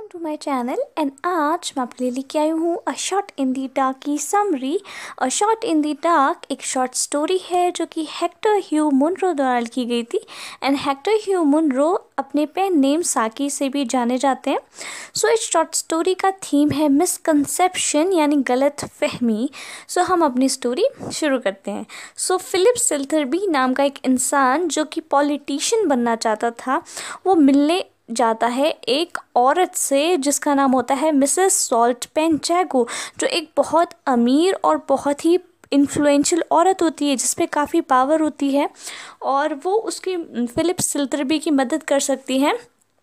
To my channel and आज मैं आपके लिए लेके आई हूँ a shot in the dark की समरी। A shot in the dark एक शॉर्ट स्टोरी है जो कि हेक्टर ह्यू मुनरो द्वारा लिखी गई थी। एंड हेक्टर ह्यू मुनरो अपने पेन नेम साकी से भी जाने जाते हैं। सो इस शॉर्ट स्टोरी का थीम है मिसकंसेप्शन यानी गलत फहमी। सो हम अपनी स्टोरी शुरू करते हैं। सो फिलिप सिल्थरबी नाम का एक इंसान जो कि पॉलिटिशियन बनना चाहता था, वो मिलने जाता है एक औरत से जिसका नाम होता है मिसेस सॉल्टपेन जैगो, जो एक बहुत अमीर और बहुत ही इन्फ्लुएंशियल औरत होती है जिस पे काफ़ी पावर होती है और वो उसकी फिलिप सिल्थरबी की मदद कर सकती है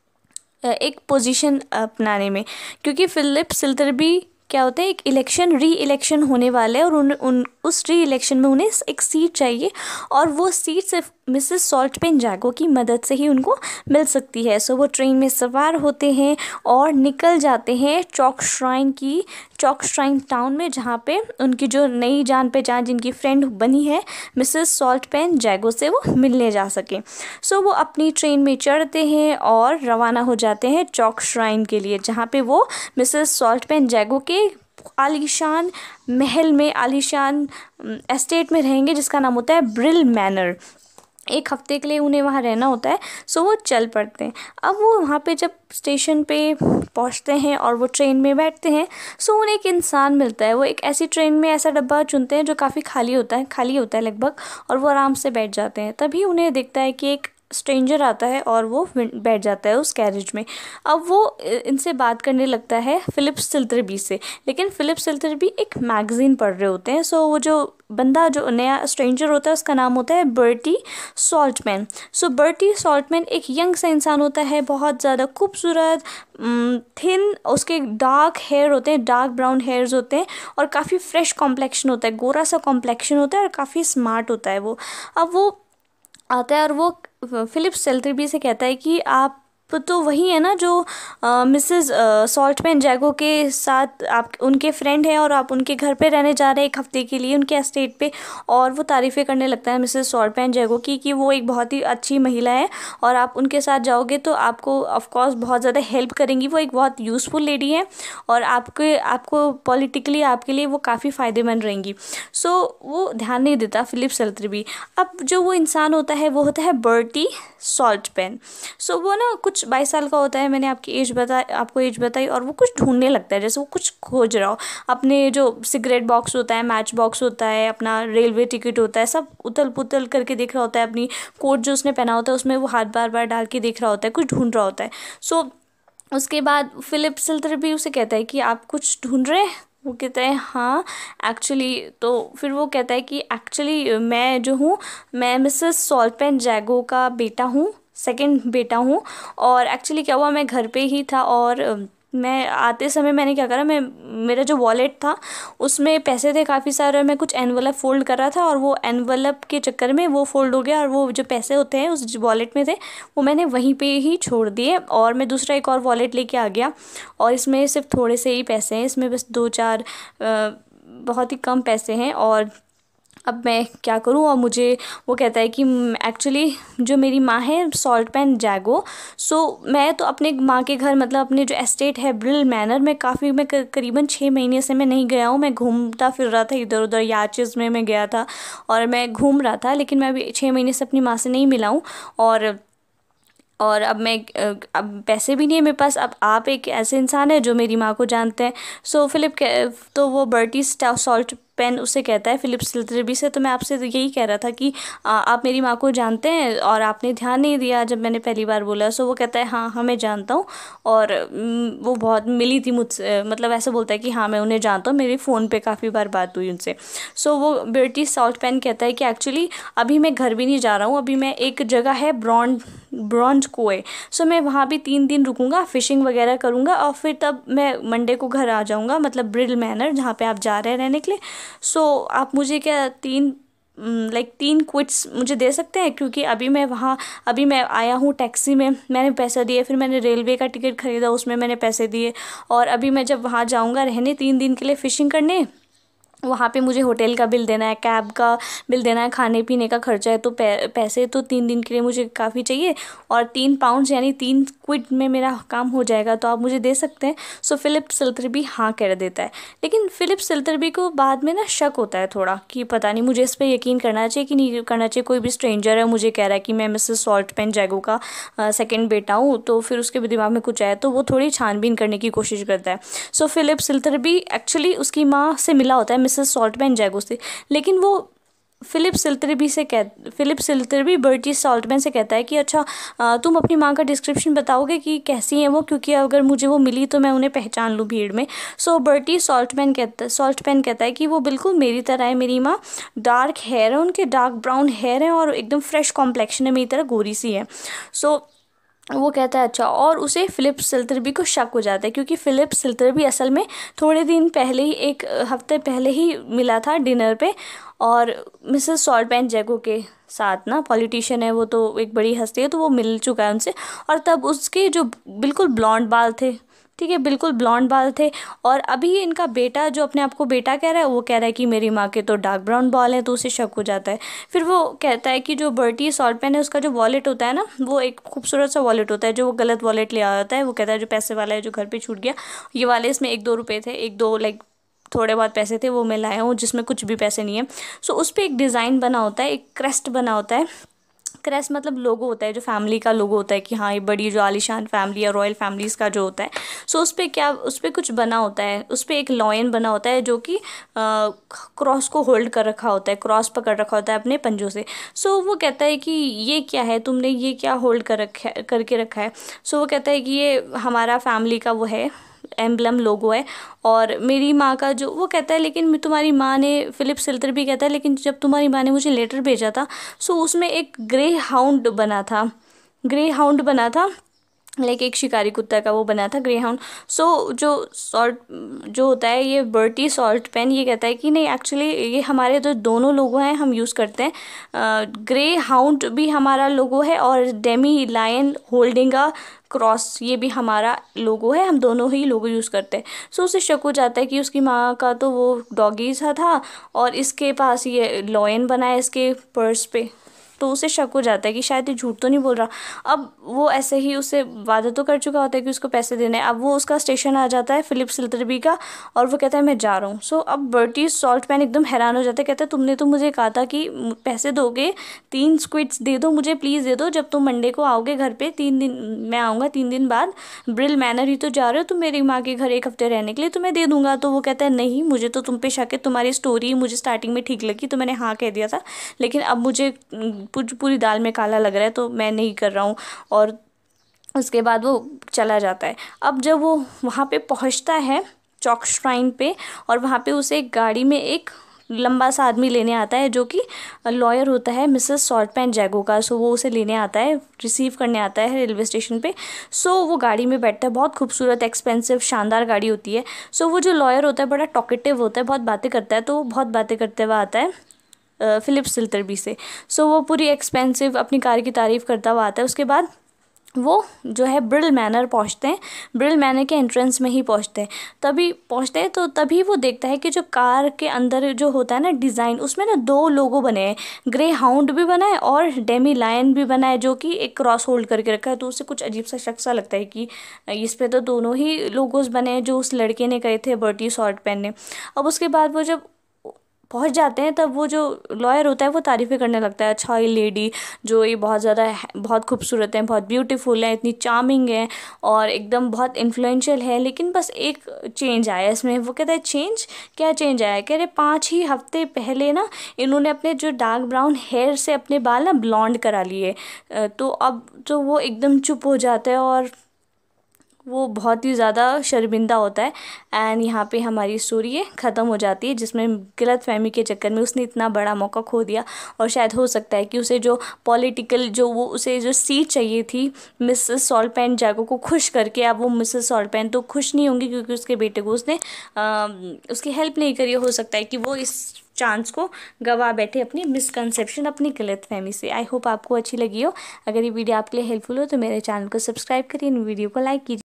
एक पोजीशन अपनाने में, क्योंकि फिलिप सिल्थरबी क्या होता है, एक री इलेक्शन होने वाला है और उस री इलेक्शन में उन्हें एक सीट चाहिए और वो सीट सिर्फ मिसेस सॉल्टपेन जैगो की मदद से ही उनको मिल सकती है। सो वो ट्रेन में सवार होते हैं और निकल जाते हैं चौक श्राइन टाउन में, जहाँ पे उनकी जो नई जान पहचान जिनकी फ्रेंड बनी है मिसेस सॉल्टपेन जैगो से वो मिलने जा सके। सो वो अपनी ट्रेन में चढ़ते हैं और रवाना हो जाते हैं चौक श्राइन के लिए, जहाँ पे वो मिसेस सॉल्टपेन जैगो के आलीशान महल में, आलीशान एस्टेट में रहेंगे जिसका नाम होता है ब्रिल मैनर। एक हफ्ते के लिए उन्हें वहाँ रहना होता है। सो वो चल पड़ते हैं। अब वो वहाँ पे जब स्टेशन पे पहुँचते हैं और वो ट्रेन में बैठते हैं, सो उन्हें एक इंसान मिलता है। वो एक ऐसी ट्रेन में ऐसा डब्बा चुनते हैं जो काफ़ी खाली होता है लगभग, और वो आराम से बैठ जाते हैं। तभी उन्हें दिखता है कि एक स्ट्रेंजर आता है और वो बैठ जाता है उस कैरेज में। अब वो इनसे बात करने लगता है फिलिप सिल्थरबी से, लेकिन फिलिप सिल्थरबी एक मैगज़ीन पढ़ रहे होते हैं। सो वो जो बंदा, जो नया स्ट्रेंजर होता है, उसका नाम होता है बर्टी सॉल्टमैन। सो बर्टी सॉल्टमैन एक यंग सा इंसान होता है, बहुत ज़्यादा खूबसूरत, थिन, उसके डार्क हेयर होते हैं, डार्क ब्राउन हेयर्स होते हैं और काफ़ी फ्रेश कॉम्प्लेक्शन होता है, गोरा सा कॉम्प्लेक्शन होता है और काफ़ी स्मार्ट होता है वो। अब वो आता है और वो फिलिप सिल्थरबी से कहता है कि आप तो वही है ना जो मिसेस सॉल्टमैन जैगो के साथ आप उनके फ्रेंड हैं और आप उनके घर पे रहने जा रहे हैं एक हफ्ते के लिए उनके एस्टेट पे। और वो तारीफ़ें करने लगता है मिसेस सॉल्टमैन जैगो की कि वो एक बहुत ही अच्छी महिला है और आप उनके साथ जाओगे तो आपको ऑफकोर्स बहुत ज़्यादा हेल्प करेंगी। वो एक बहुत यूज़फुल लेडी है और आपको पॉलिटिकली आपके लिए वो काफ़ी फ़ायदेमंद रहेंगी। सो वो ध्यान नहीं देता फिलिप सिल्थरबी। अब जो वो इंसान होता है वो होता है बर्टी सॉल्टपेन। सो वो ना कुछ 22 साल का होता है, मैंने आपको एज बताई, और वो कुछ ढूंढने लगता है, जैसे वो कुछ खोज रहा हो। अपने जो सिगरेट बॉक्स होता है, मैच बॉक्स होता है, अपना रेलवे टिकट होता है, सब उथल पुथल करके देख रहा होता है। अपनी कोट जो उसने पहना होता है उसमें वो हाथ बार बार डाल के देख रहा होता है, कुछ ढूंढ रहा होता है। सो उसके बाद फिलिप सिल्थरबी उसे कहता है कि आप कुछ ढूंढ रहे हैं? वो कहता है हाँ एक्चुअली। तो फिर वो कहता है कि एक्चुअली मैं जो हूँ, मैं मिसेस सॉल्टपेन जैगो का बेटा हूँ, सेकंड बेटा हूँ। और एक्चुअली क्या हुआ, मैं घर पे ही था और मैं आते समय मैंने क्या करा, मेरा जो वॉलेट था उसमें पैसे थे काफ़ी सारे और मैं कुछ एनवलप फ़ोल्ड कर रहा था और वो एनवलप के चक्कर में वो फ़ोल्ड हो गया और वो जो पैसे होते हैं उस वॉलेट में थे वो मैंने वहीं पे ही छोड़ दिए और मैं दूसरा एक और वॉलेट लेके आ गया और इसमें सिर्फ थोड़े से ही पैसे हैं, इसमें बस 2-4 बहुत ही कम पैसे हैं और अब मैं क्या करूं। और मुझे वो कहता है कि एक्चुअली जो मेरी माँ है सॉल्टपेन जैगो, सो मैं तो अपने माँ के घर, मतलब अपने जो एस्टेट है ब्रिल मैनर में मैं करीबन 6 महीने से मैं नहीं गया हूँ। मैं घूमता फिर रहा था इधर उधर, याचेस में मैं गया था और मैं घूम रहा था, लेकिन मैं अभी 6 महीने से अपनी माँ से नहीं मिला हूँ। और अब पैसे भी नहीं है मेरे पास। अब आप एक ऐसे इंसान है जो मेरी माँ को जानते हैं। सो तो वो बर्टी सॉल्ट पेन उसे कहता है फिलिप सिल्थरबी से, तो मैं आपसे तो यही कह रहा था कि आप मेरी माँ को जानते हैं और आपने ध्यान नहीं दिया जब मैंने पहली बार बोला। सो वो कहता है हाँ मैं जानता हूँ और वो बहुत मिली थी मुझसे, मतलब ऐसा बोलता है कि हाँ मैं उन्हें जानता हूँ, मेरी फ़ोन पे काफ़ी बार बात हुई उनसे। सो वो बर्टी सॉल्ट पेन कहता है कि एक्चुअली अभी मैं घर भी नहीं जा रहा हूँ, अभी मैं एक जगह है ब्रॉन्ज कोए, सो मैं वहाँ भी 3 दिन रुकूंगा, फ़िशिंग वगैरह करूँगा और फिर तब मैं मंडे को घर आ जाऊँगा, मतलब ब्रिल मैनर जहाँ पे आप जा रहे हैं रहने के लिए। सो आप मुझे क्या 3 क्विट्स मुझे दे सकते हैं, क्योंकि अभी मैं आया हूँ टैक्सी में, मैंने पैसा दिए, फिर मैंने रेलवे का टिकट ख़रीदा उसमें मैंने पैसे दिए और अभी मैं जब वहाँ जाऊँगा रहने 3 दिन के लिए फ़िशिंग करने, वहाँ पे मुझे होटल का बिल देना है, कैब का बिल देना है, खाने पीने का खर्चा है, तो पैसे तो 3 दिन के लिए मुझे काफ़ी चाहिए, और 3 पाउंड यानी 3 क्विड में मेरा काम हो जाएगा, तो आप मुझे दे सकते हैं। सो फिलिप सिल्थरबी हाँ कह देता है। लेकिन फिलिप सिल्थरबी को बाद में ना शक होता है थोड़ा कि पता नहीं मुझे इस पर यकीन करना चाहिए कि नहीं करना चाहिए। कोई भी स्ट्रेंजर है मुझे कह रहा है कि मैं मिसेस सॉल्टपेन जैगो का सेकेंड बेटा हूँ, तो फिर उसके भी दिमाग में कुछ आया, तो वो थोड़ी छानबीन करने की कोशिश करता है। सो फिलिप सिल्थरबी एक्चुअली उसकी माँ से मिला होता है, मिसेस सॉल्टमैन जैगो से, लेकिन वो फिलिप सिल्थरबी बर्टी सॉल्टमैन से कहता है कि अच्छा तुम अपनी माँ का डिस्क्रिप्शन बताओगे कि कैसी है वो, क्योंकि अगर मुझे वो मिली तो मैं उन्हें पहचान लूँ भीड़ में। सो बर्टी सॉल्टमैन कहता है कि वो बिल्कुल मेरी तरह है, मेरी माँ डार्क हेयर है, उनके डार्क ब्राउन हेयर है और एकदम फ्रेश कॉम्प्लेक्शन है, मेरी तरह गोरी सी है। सो वो कहता है अच्छा, और उसे फिलिप सिल्थरबी को शक हो जाता है, क्योंकि फिलिप सिल्थरबी असल में थोड़े दिन पहले ही, एक हफ्ते पहले ही मिला था डिनर पे, और मिसेस सॉल्टमैन जैगो के साथ ना, पॉलिटिशियन है वो, तो एक बड़ी हस्ती है, तो वो मिल चुका है उनसे। और तब उसके जो बिल्कुल ब्लॉन्ड बाल थे, ठीक है, बिल्कुल ब्लॉन्ड बाल थे, और अभी इनका बेटा जो अपने आप को बेटा कह रहा है, वो कह रहा है कि मेरी माँ के तो डार्क ब्राउन बाल हैं, तो उसे शक हो जाता है। फिर वो कहता है कि जो बर्टी सॉल्टमैन है उसका जो वॉलेट होता है ना, वो एक खूबसूरत सा वॉलेट होता है, जो वो गलत वॉलेट ले आया होता है। वो कहता है जो पैसे वाला है जो घर पे छूट गया, ये वाले इसमें 1-2 रुपये थे, 1-2 लाइक थोड़े बहुत पैसे थे, वो मैं लाया हूँ, जिसमें कुछ भी पैसे नहीं है। सो उस पर एक डिज़ाइन बना होता है, एक क्रेस्ट बना होता है। क्रेस्ट मतलब लोगो होता है, जो फैमिली का लोगो होता है कि हाँ ये बड़ी जो आलीशान फैमिली या रॉयल फैमिलीज का जो होता है। सो उस पर क्या, उस पर कुछ बना होता है, उस पर एक लॉयन बना होता है जो कि क्रॉस को होल्ड कर रखा होता है, क्रॉस पकड़ रखा होता है अपने पंजों से। सो वो कहता है कि ये क्या है, तुमने ये क्या होल्ड करके रखा है। सो वो कहता है कि ये हमारा फैमिली का वो है, एम्बलम लोगो है, और मेरी माँ का जो, वो कहता है लेकिन तुम्हारी माँ ने, फिलिप सिल्थर भी कहता है लेकिन जब तुम्हारी माँ ने मुझे लेटर भेजा था, सो उसमें एक ग्रे हाउंड बना था, लाइक एक शिकारी कुत्ता का वो बना था, ग्रे हाउंड। सो जो होता है ये बर्टी सॉल्ट पेन, ये कहता है कि नहीं एक्चुअली ये हमारे जो दोनों लोगो हैं हम यूज़ करते हैं, ग्रे हाउंड भी हमारा लोगो है, और demi lion holding a cross ये भी हमारा लोगो है, हम दोनों ही लोगो यूज़ करते हैं। सो उसे शक हो जाता है कि उसकी माँ का तो वो डॉगी सा था, और इसके पास ये लॉयन बना है इसके पर्स पे, तो उसे शक हो जाता है कि शायद ये झूठ तो नहीं बोल रहा। अब वो ऐसे ही उसे वादा तो कर चुका होता है कि उसको पैसे देने, अब वो उसका स्टेशन आ जाता है फिलिप सिल्थरबी का, और वो कहता है मैं जा रहा हूँ। सो अब बर्टी सॉल्टमैन एकदम हैरान हो जाता है, कहता है तुमने तो मुझे कहा था कि पैसे दोगे, 3 स्क्विड्स दे दो मुझे, प्लीज़ दे दो, जब तुम मंडे को आओगे घर पे, 3 दिन मैं आऊँगा, 3 दिन बाद, ब्रिल मैनर ही तो जा रहे हो तुम मेरी माँ के घर 1 हफ्ते रहने के लिए, तो मैं दे दूंगा। तो वो कहता है नहीं, मुझे तो तुम पे शक है, तुम्हारी स्टोरी मुझे स्टार्टिंग में ठीक लगी तो मैंने हाँ कह दिया था, लेकिन अब मुझे पूरी दाल में काला लग रहा है, तो मैं नहीं कर रहा हूँ। और उसके बाद वो चला जाता है। अब जब वो वहाँ पे पहुँचता है चौक श्राइन पे, और वहाँ पे उसे एक गाड़ी में एक लंबा सा आदमी लेने आता है जो कि लॉयर होता है मिसेस सॉल्टमैन जैगो का। सो वो उसे लेने आता है, रिसीव करने आता है रेलवे स्टेशन पे। सो वो गाड़ी में बैठता है, बहुत खूबसूरत एक्सपेंसिव शानदार गाड़ी होती है। सो वो जो लॉयर होता है बड़ा टॉकेटिव होता है, बहुत बातें करता है, तो वो बहुत बातें करते हुए आता है फिलिप सिल्थरबी से। सो वो पूरी एक्सपेंसिव अपनी कार की तारीफ़ करता हुआ आता है। उसके बाद वो जो है ब्रिल मैनर पहुंचते हैं, ब्रिल मैनर के एंट्रेंस में ही पहुंचते हैं, तो तभी वो देखता है कि जो कार के अंदर जो होता है ना डिज़ाइन, उसमें ना 2 लोगो बने हैं, ग्रे हाउंड भी बना है और डेमी लायन भी बना है, जो कि एक क्रॉस होल्ड करके रखा है। तो उसे कुछ अजीब सा शक सा लगता है कि इस पे तो दोनों ही लोगोज बने हैं जो उस लड़के ने करे थे, बर्टी सॉल्टमैन ने। अब उसके बाद वो जब पहुंच जाते हैं, तब वो जो लॉयर होता है वो तारीफ़ें करने लगता है, अच्छा ये लेडी जो ये बहुत ज़्यादा बहुत खूबसूरत है, बहुत ब्यूटीफुल है, इतनी चार्मिंग है, और एकदम बहुत इन्फ्लुएंशियल है, लेकिन बस एक चेंज आया इसमें। वो कहता है चेंज, क्या चेंज आया? कह रहे 5 ही हफ्ते पहले ना इन्होंने अपने जो डार्क ब्राउन हेयर से अपने बाल ना ब्लॉन्ड करा लिए। तो अब तो वो एकदम चुप हो जाता है, और वो बहुत ही ज़्यादा शर्मिंदा होता है। एंड यहाँ पे हमारी स्टोरी है ख़त्म हो जाती है, जिसमें गलतफहमी के चक्कर में उसने इतना बड़ा मौका खो दिया, और शायद हो सकता है कि उसे जो पॉलिटिकल जो वो उसे जो सीट चाहिए थी मिसेस सॉल्टमैन जैगो को खुश करके, अब वो मिसेस सॉल्टमैन तो खुश नहीं होंगी क्योंकि उसके बेटे को उसने उसकी हेल्प नहीं करी। हो सकता है कि वो इस चांस को गवा बैठे अपनी मिसकंसेप्शन, अपनी गलतफहमी से। आई होप आपको अच्छी लगी हो। अगर ये वीडियो आपके लिए हेल्पफुल हो तो मेरे चैनल को सब्सक्राइब करिए, वीडियो को लाइक कीजिए।